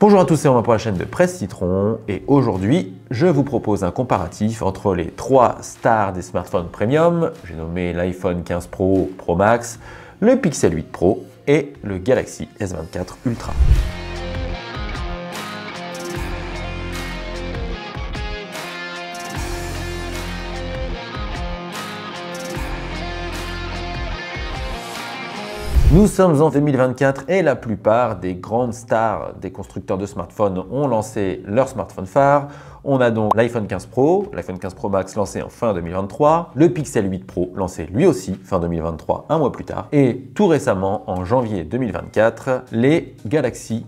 Bonjour à tous, c'est Romain pour la chaîne de Presse Citron et aujourd'hui je vous propose un comparatif entre les trois stars des smartphones premium. J'ai nommé l'iPhone 15 Pro, Pro Max, le Pixel 8 Pro et le Galaxy S24 Ultra. Nous sommes en 2024 et la plupart des grandes stars des constructeurs de smartphones ont lancé leur smartphone phare. On a donc l'iPhone 15 Pro, l'iPhone 15 Pro Max lancé en fin 2023, le Pixel 8 Pro lancé lui aussi fin 2023, un mois plus tard, et tout récemment en janvier 2024, les Galaxy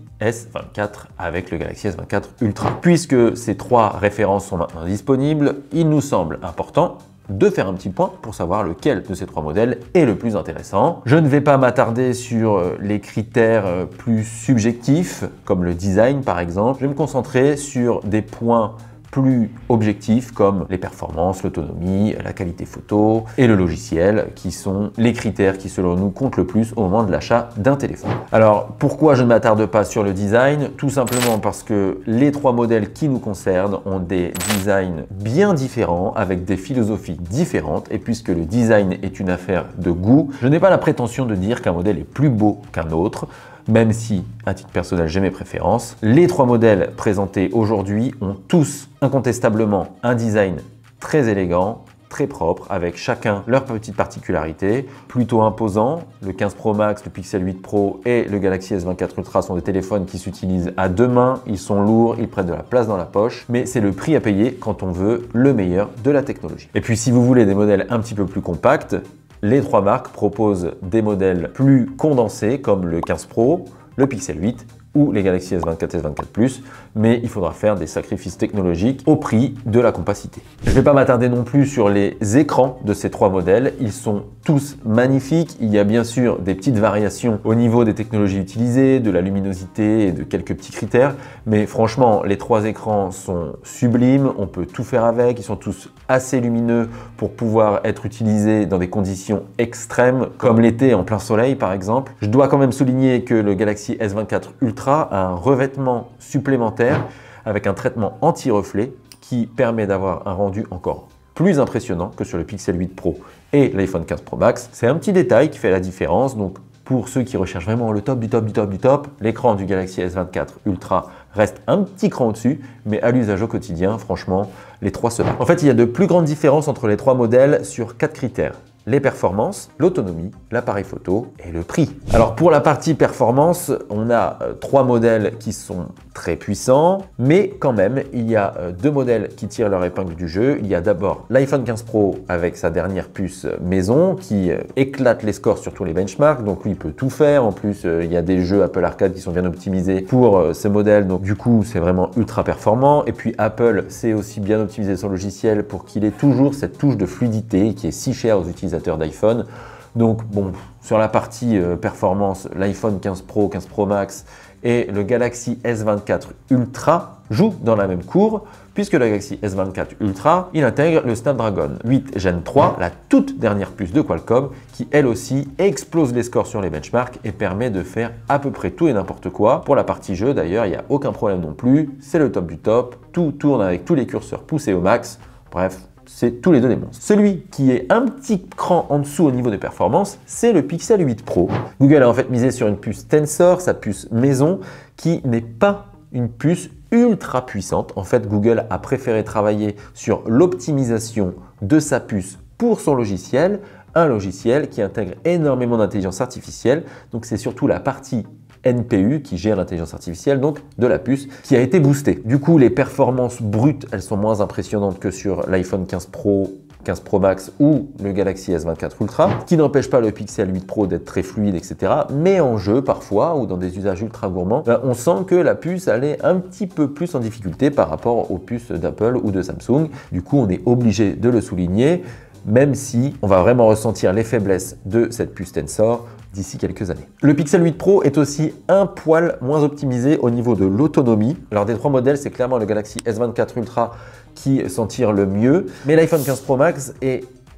S24 avec le Galaxy S24 Ultra. Puisque ces trois références sont maintenant disponibles, il nous semble important de faire un petit point pour savoir lequel de ces trois modèles est le plus intéressant. Je ne vais pas m'attarder sur les critères plus subjectifs, comme le design par exemple. Je vais me concentrer sur des points plus objectifs comme les performances, l'autonomie, la qualité photo et le logiciel qui sont les critères qui selon nous comptent le plus au moment de l'achat d'un téléphone. Alors pourquoi je ne m'attarde pas sur le design? Tout simplement parce que les trois modèles qui nous concernent ont des designs bien différents avec des philosophies différentes et puisque le design est une affaire de goût, je n'ai pas la prétention de dire qu'un modèle est plus beau qu'un autre. Même si, à titre personnel, j'ai mes préférences. Les trois modèles présentés aujourd'hui ont tous incontestablement un design très élégant, très propre, avec chacun leur petite particularité, plutôt imposant. Le 15 Pro Max, le Pixel 8 Pro et le Galaxy S24 Ultra sont des téléphones qui s'utilisent à deux mains, ils sont lourds, ils prennent de la place dans la poche, mais c'est le prix à payer quand on veut le meilleur de la technologie. Et puis si vous voulez des modèles un petit peu plus compacts, les trois marques proposent des modèles plus condensés comme le 15 Pro, le Pixel 8 ou les Galaxy S24 et S24 Plus, mais il faudra faire des sacrifices technologiques au prix de la compacité. Je ne vais pas m'attarder non plus sur les écrans de ces trois modèles, ils sont tous magnifiques. Il y a bien sûr des petites variations au niveau des technologies utilisées, de la luminosité et de quelques petits critères, mais franchement, les trois écrans sont sublimes, on peut tout faire avec, ils sont tous assez lumineux pour pouvoir être utilisés dans des conditions extrêmes, comme l'été en plein soleil par exemple. Je dois quand même souligner que le Galaxy S24 Ultra a un revêtement supplémentaire avec un traitement anti-reflet qui permet d'avoir un rendu encore plus impressionnant que sur le Pixel 8 Pro et l'iPhone 15 Pro Max. C'est un petit détail qui fait la différence. Donc pour ceux qui recherchent vraiment le top du top du top du top, l'écran du Galaxy S24 Ultra reste un petit cran au-dessus, mais à l'usage au quotidien, franchement, les trois se battent. En fait, il y a de plus grandes différences entre les trois modèles sur quatre critères. Les performances, l'autonomie, l'appareil photo et le prix. Alors pour la partie performance, on a trois modèles qui sont très puissants, mais quand même, il y a deux modèles qui tirent leur épingle du jeu. Il y a d'abord l'iPhone 15 Pro avec sa dernière puce maison qui éclate les scores sur tous les benchmarks, donc lui il peut tout faire. En plus, il y a des jeux Apple Arcade qui sont bien optimisés pour ce modèle, donc du coup c'est vraiment ultra performant. Et puis Apple sait aussi bien optimiser son logiciel pour qu'il ait toujours cette touche de fluidité qui est si chère aux utilisateurs d'iPhone. Donc bon, sur la partie performance, l'iPhone 15 Pro, 15 Pro Max et le Galaxy S24 Ultra jouent dans la même cour, puisque le Galaxy S24 Ultra, il intègre le Snapdragon 8 Gen 3, la toute dernière puce de Qualcomm, qui elle aussi explose les scores sur les benchmarks et permet de faire à peu près tout et n'importe quoi. Pour la partie jeu d'ailleurs, il n'y a aucun problème non plus, c'est le top du top, tout tourne avec tous les curseurs poussés au max, bref, c'est tous les deux des monstres. Celui qui est un petit cran en dessous au niveau des performances, c'est le Pixel 8 Pro. Google a en fait misé sur une puce Tensor, sa puce maison, qui n'est pas une puce ultra puissante. En fait, Google a préféré travailler sur l'optimisation de sa puce pour son logiciel, un logiciel qui intègre énormément d'intelligence artificielle. Donc c'est surtout la partie NPU qui gère l'intelligence artificielle donc de la puce qui a été boostée. Du coup, les performances brutes, elles sont moins impressionnantes que sur l'iPhone 15 Pro, 15 Pro Max ou le Galaxy S24 Ultra, ce qui n'empêche pas le Pixel 8 Pro d'être très fluide, etc. Mais en jeu, parfois, ou dans des usages ultra gourmands, on sent que la puce, elle est un petit peu plus en difficulté par rapport aux puces d'Apple ou de Samsung. Du coup, on est obligé de le souligner, même si on va vraiment ressentir les faiblesses de cette puce Tensor d'ici quelques années. Le Pixel 8 Pro est aussi un poil moins optimisé au niveau de l'autonomie. Alors des trois modèles, c'est clairement le Galaxy S24 Ultra qui s'en tire le mieux, mais l'iPhone 15 Pro Max est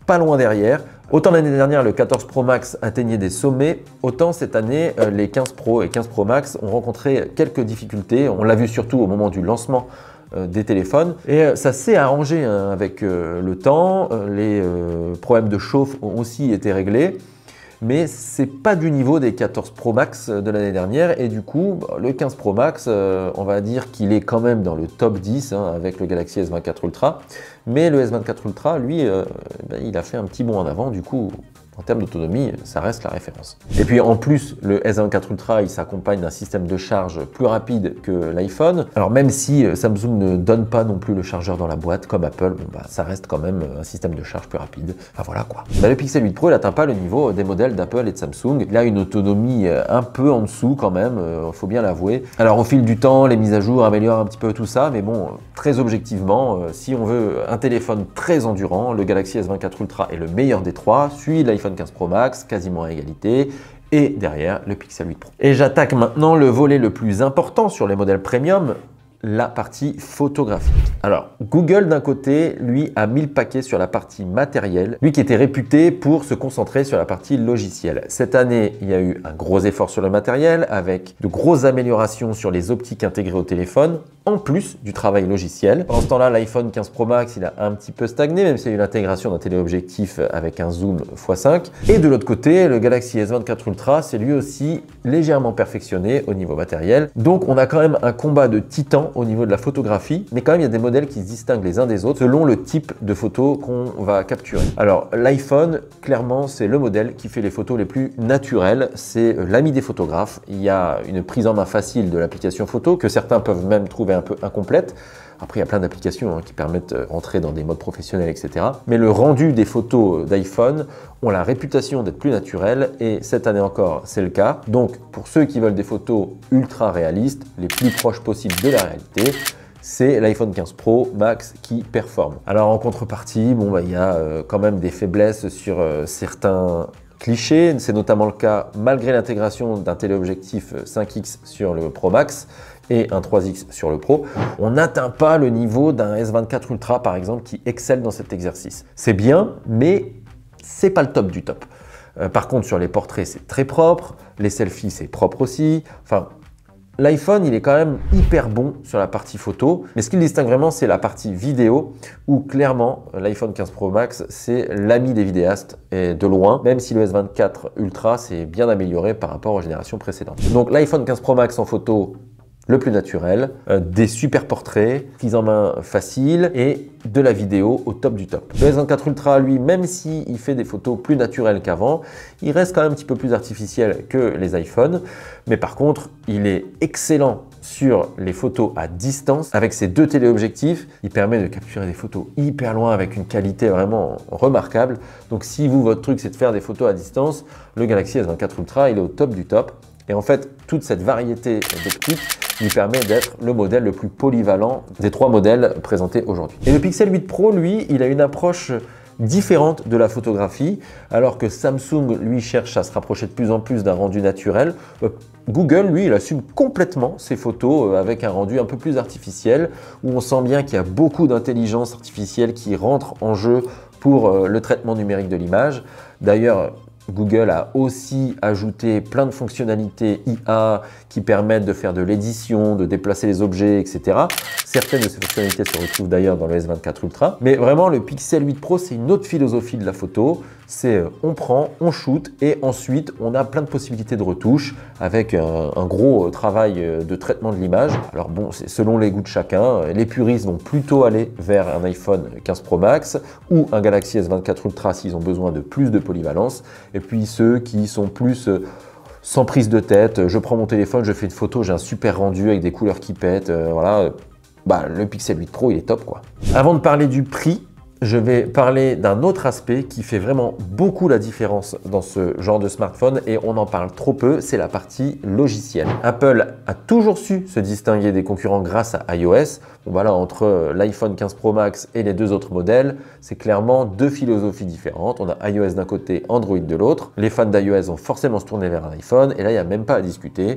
pas loin derrière. Autant l'année dernière, le 14 Pro Max atteignait des sommets, autant cette année, les 15 Pro et 15 Pro Max ont rencontré quelques difficultés. On l'a vu surtout au moment du lancement des téléphones. Et ça s'est arrangé hein, avec le temps. Les problèmes de chauffe ont aussi été réglés. Mais c'est pas du niveau des 14 Pro Max de l'année dernière et du coup le 15 Pro Max on va dire qu'il est quand même dans le top 10 hein, avec le Galaxy S24 Ultra, mais le S24 Ultra lui il a fait un petit bond en avant, du coup en termes d'autonomie, ça reste la référence. Et puis en plus, le S24 Ultra, il s'accompagne d'un système de charge plus rapide que l'iPhone. Alors même si Samsung ne donne pas non plus le chargeur dans la boîte, comme Apple, bon, bah, ça reste quand même un système de charge plus rapide. Enfin voilà quoi. Bah, le Pixel 8 Pro, il n'atteint pas le niveau des modèles d'Apple et de Samsung. Il a une autonomie un peu en dessous quand même, faut bien l'avouer. Alors au fil du temps, les mises à jour améliorent un petit peu tout ça, mais bon, très objectivement, si on veut un téléphone très endurant, le Galaxy S24 Ultra est le meilleur des trois, suit l'iPhone 15 Pro Max, quasiment à égalité, et derrière le Pixel 8 Pro. Et j'attaque maintenant le volet le plus important sur les modèles premium, la partie photographique. Alors, Google d'un côté, lui, a mis le paquet sur la partie matérielle, lui qui était réputé pour se concentrer sur la partie logicielle. Cette année, il y a eu un gros effort sur le matériel, avec de grosses améliorations sur les optiques intégrées au téléphone, en plus du travail logiciel. Pendant ce temps-là, l'iPhone 15 Pro Max, il a un petit peu stagné, même s'il y a eu l'intégration d'un téléobjectif avec un zoom x5. Et de l'autre côté, le Galaxy S24 Ultra, c'est lui aussi légèrement perfectionné au niveau matériel. Donc, on a quand même un combat de titans au niveau de la photographie, mais quand même, il y a des modèles qui se distinguent les uns des autres selon le type de photos qu'on va capturer. Alors, l'iPhone, clairement, c'est le modèle qui fait les photos les plus naturelles. C'est l'ami des photographes. Il y a une prise en main facile de l'application photo que certains peuvent même trouver un peu incomplète. Après, il y a plein d'applications hein, qui permettent d'entrer dans des modes professionnels, etc. Mais le rendu des photos d'iPhone ont la réputation d'être plus naturelles et cette année encore, c'est le cas. Donc, pour ceux qui veulent des photos ultra réalistes, les plus proches possibles de la réalité, c'est l'iPhone 15 Pro Max qui performe. Alors, en contrepartie, bon, bah, il y a quand même des faiblesses sur certains clichés. C'est notamment le cas malgré l'intégration d'un téléobjectif 5X sur le Pro Max et un 3X sur le Pro, on n'atteint pas le niveau d'un S24 Ultra par exemple qui excelle dans cet exercice. C'est bien, mais c'est pas le top du top. Par contre, sur les portraits, c'est très propre, les selfies, c'est propre aussi. Enfin, l'iPhone, il est quand même hyper bon sur la partie photo, mais ce qui le distingue vraiment, c'est la partie vidéo, où clairement, l'iPhone 15 Pro Max, c'est l'ami des vidéastes, et de loin, même si le S24 Ultra s'est bien amélioré par rapport aux générations précédentes. Donc l'iPhone 15 Pro Max en photo, le plus naturel, des super portraits, prise en main facile et de la vidéo au top du top. Le S24 Ultra, lui, même s'il fait des photos plus naturelles qu'avant, il reste quand même un petit peu plus artificiel que les iPhones. Mais par contre, il est excellent sur les photos à distance. Avec ses deux téléobjectifs, il permet de capturer des photos hyper loin avec une qualité vraiment remarquable. Donc si vous, votre truc, c'est de faire des photos à distance, le Galaxy S24 Ultra, il est au top du top. Et en fait, toute cette variété d'optiques lui permet d'être le modèle le plus polyvalent des trois modèles présentés aujourd'hui. Et le Pixel 8 Pro, lui, il a une approche différente de la photographie, alors que Samsung, lui, cherche à se rapprocher de plus en plus d'un rendu naturel. Google, lui, il assume complètement ses photos avec un rendu un peu plus artificiel, où on sent bien qu'il y a beaucoup d'intelligence artificielle qui rentre en jeu pour le traitement numérique de l'image. D'ailleurs, Google a aussi ajouté plein de fonctionnalités IA qui permettent de faire de l'édition, de déplacer les objets, etc. Certaines de ces fonctionnalités se retrouvent d'ailleurs dans le S24 Ultra. Mais vraiment, le Pixel 8 Pro, c'est une autre philosophie de la photo. C'est on prend, on shoot et ensuite on a plein de possibilités de retouche avec un gros travail de traitement de l'image. Alors bon, c'est selon les goûts de chacun. Les puristes vont plutôt aller vers un iPhone 15 Pro Max ou un Galaxy S24 Ultra s'ils ont besoin de plus de polyvalence. Et puis ceux qui sont plus sans prise de tête, je prends mon téléphone, je fais une photo, j'ai un super rendu avec des couleurs qui pètent, voilà. Bah, le Pixel 8 Pro, il est top quoi. Avant de parler du prix, je vais parler d'un autre aspect qui fait vraiment beaucoup la différence dans ce genre de smartphone et on en parle trop peu, c'est la partie logicielle. Apple a toujours su se distinguer des concurrents grâce à iOS. Bon, voilà, entre l'iPhone 15 Pro Max et les deux autres modèles, c'est clairement deux philosophies différentes. On a iOS d'un côté, Android de l'autre. Les fans d'iOS vont forcément se tourner vers un iPhone et là, il n'y a même pas à discuter.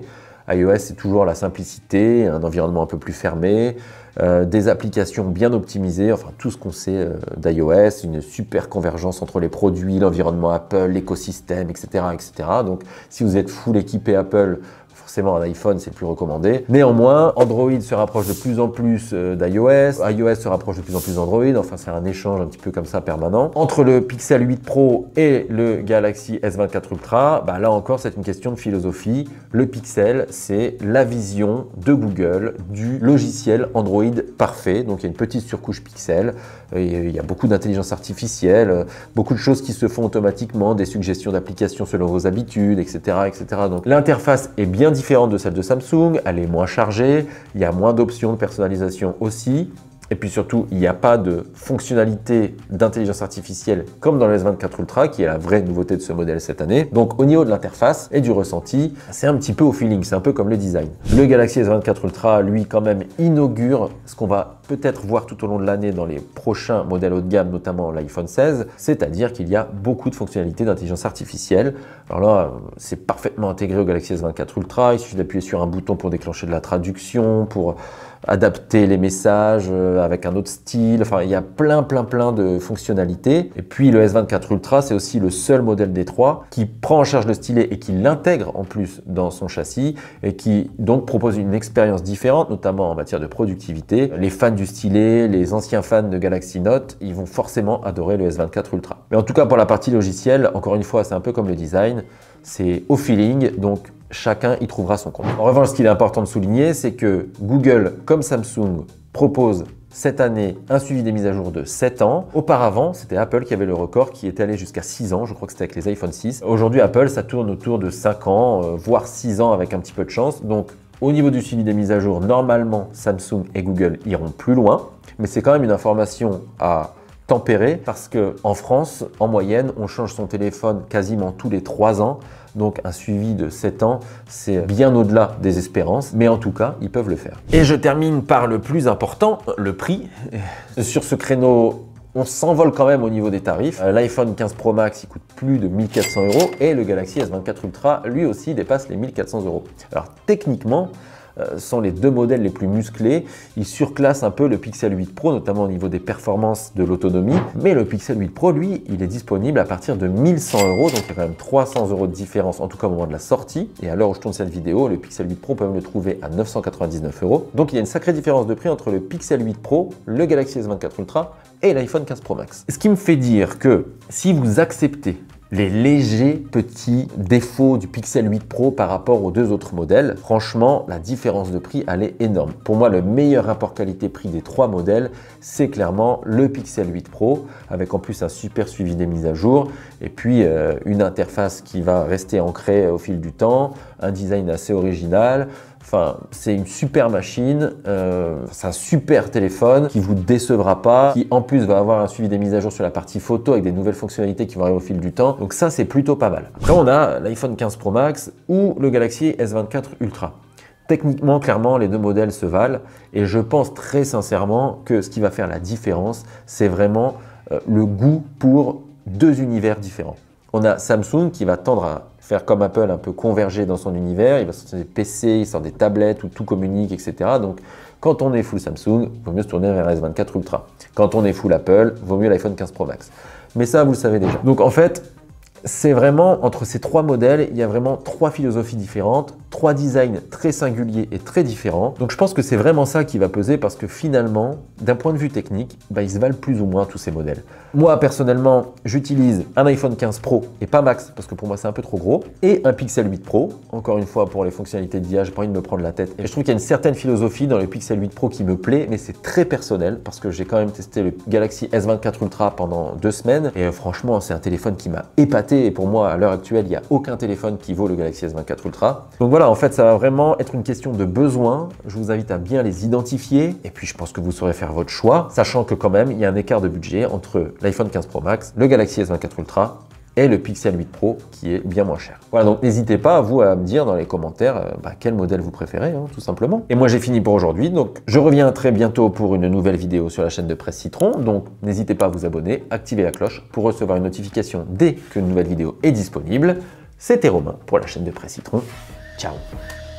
iOS, c'est toujours la simplicité, un environnement un peu plus fermé, des applications bien optimisées, enfin tout ce qu'on sait d'iOS, une super convergence entre les produits, l'environnement Apple, l'écosystème, etc., etc. Donc si vous êtes full équipé Apple, forcément un iPhone c'est le plus recommandé. Néanmoins, Android se rapproche de plus en plus d'iOS, iOS se rapproche de plus en plus d'Android, enfin c'est un échange un petit peu comme ça permanent. Entre le Pixel 8 Pro et le Galaxy S24 Ultra, bah là encore c'est une question de philosophie. Le Pixel, c'est la vision de Google du logiciel Android parfait, donc il y a une petite surcouche Pixel, il y a beaucoup d'intelligence artificielle, beaucoup de choses qui se font automatiquement, des suggestions d'applications selon vos habitudes, etc., etc. Donc l'interface est bien différente de celle de Samsung, elle est moins chargée, il y a moins d'options de personnalisation aussi. Et puis surtout, il n'y a pas de fonctionnalité d'intelligence artificielle comme dans le S24 Ultra, qui est la vraie nouveauté de ce modèle cette année. Donc au niveau de l'interface et du ressenti, c'est un petit peu au feeling, c'est un peu comme le design. Le Galaxy S24 Ultra, lui, quand même, inaugure ce qu'on va peut-être voir tout au long de l'année dans les prochains modèles haut de gamme, notamment l'iPhone 16, c'est-à-dire qu'il y a beaucoup de fonctionnalités d'intelligence artificielle. Alors là, c'est parfaitement intégré au Galaxy S24 Ultra, il suffit d'appuyer sur un bouton pour déclencher de la traduction, pour adapter les messages avec un autre style, enfin il y a plein de fonctionnalités. Et puis le S24 Ultra, c'est aussi le seul modèle des trois qui prend en charge le stylet et qui l'intègre en plus dans son châssis et qui donc propose une expérience différente, notamment en matière de productivité. Les fans du stylet, les anciens fans de Galaxy Note, ils vont forcément adorer le S24 Ultra. Mais en tout cas pour la partie logicielle, encore une fois, c'est un peu comme le design, c'est au feeling, donc chacun y trouvera son compte. En revanche, ce qu'il est important de souligner, c'est que Google, comme Samsung, propose cette année un suivi des mises à jour de 7 ans. Auparavant, c'était Apple qui avait le record, qui était allé jusqu'à 6 ans. Je crois que c'était avec les iPhone 6. Aujourd'hui, Apple, ça tourne autour de 5 ans, voire 6 ans avec un petit peu de chance. Donc, au niveau du suivi des mises à jour, normalement, Samsung et Google iront plus loin. Mais c'est quand même une information à tempérer parce qu'en France, en moyenne, on change son téléphone quasiment tous les 3 ans. Donc un suivi de 7 ans, c'est bien au-delà des espérances, mais en tout cas, ils peuvent le faire. Et je termine par le plus important, le prix. Sur ce créneau, on s'envole quand même au niveau des tarifs. L'iPhone 15 Pro Max, il coûte plus de 1 400 € et le Galaxy S24 Ultra, lui aussi, dépasse les 1 400 €. Alors techniquement, sont les deux modèles les plus musclés. Ils surclassent un peu le Pixel 8 Pro, notamment au niveau des performances de l'autonomie. Mais le Pixel 8 Pro, lui, il est disponible à partir de 1 100 €. Donc il y a quand même 300 € de différence, en tout cas au moment de la sortie. Et à l'heure où je tourne cette vidéo, le Pixel 8 Pro peut même le trouver à 999 €. Donc il y a une sacrée différence de prix entre le Pixel 8 Pro, le Galaxy S24 Ultra et l'iPhone 15 Pro Max. Ce qui me fait dire que si vous acceptez les légers petits défauts du Pixel 8 Pro par rapport aux deux autres modèles, franchement, la différence de prix, elle est énorme. Pour moi, le meilleur rapport qualité-prix des trois modèles, c'est clairement le Pixel 8 Pro, avec en plus un super suivi des mises à jour, et puis une interface qui va rester ancrée au fil du temps, un design assez original. Enfin, c'est une super machine, c'est un super téléphone qui vous décevra pas, qui en plus va avoir un suivi des mises à jour sur la partie photo avec des nouvelles fonctionnalités qui vont arriver au fil du temps. Donc ça, c'est plutôt pas mal. Après, on a l'iPhone 15 Pro Max ou le Galaxy S24 Ultra. Techniquement, clairement, les deux modèles se valent et je pense très sincèrement que ce qui va faire la différence, c'est vraiment le goût pour deux univers différents. On a Samsung qui va tendre à faire comme Apple, un peu converger dans son univers. Il va sortir des PC, il sort des tablettes où tout communique, etc. Donc, quand on est full Samsung, il vaut mieux se tourner vers S24 Ultra. Quand on est full Apple, il vaut mieux l'iPhone 15 Pro Max. Mais ça, vous le savez déjà. Donc, en fait, c'est vraiment, entre ces trois modèles, il y a vraiment trois philosophies différentes, trois designs très singuliers et très différents. Donc je pense que c'est vraiment ça qui va peser parce que finalement, d'un point de vue technique, ils se valent plus ou moins tous ces modèles. Moi, personnellement, j'utilise un iPhone 15 Pro et pas Max parce que pour moi, c'est un peu trop gros, et un Pixel 8 Pro. Encore une fois, pour les fonctionnalités d'IA, j'ai pas envie de me prendre la tête. Et je trouve qu'il y a une certaine philosophie dans le Pixel 8 Pro qui me plaît, mais c'est très personnel parce que j'ai quand même testé le Galaxy S24 Ultra pendant 2 semaines et franchement, c'est un téléphone qui m'a épaté. Et pour moi, à l'heure actuelle, il n'y a aucun téléphone qui vaut le Galaxy S24 Ultra. Donc voilà, en fait, ça va vraiment être une question de besoin. Je vous invite à bien les identifier. Et puis, je pense que vous saurez faire votre choix, sachant que quand même, il y a un écart de budget entre l'iPhone 15 Pro Max, le Galaxy S24 Ultra et le Pixel 8 Pro qui est bien moins cher. Voilà, donc n'hésitez pas, vous, à me dire dans les commentaires quel modèle vous préférez, tout simplement. Et moi, j'ai fini pour aujourd'hui, donc je reviens très bientôt pour une nouvelle vidéo sur la chaîne de Presse Citron, donc n'hésitez pas à vous abonner, activer la cloche pour recevoir une notification dès qu'une nouvelle vidéo est disponible. C'était Romain pour la chaîne de Presse Citron. Ciao!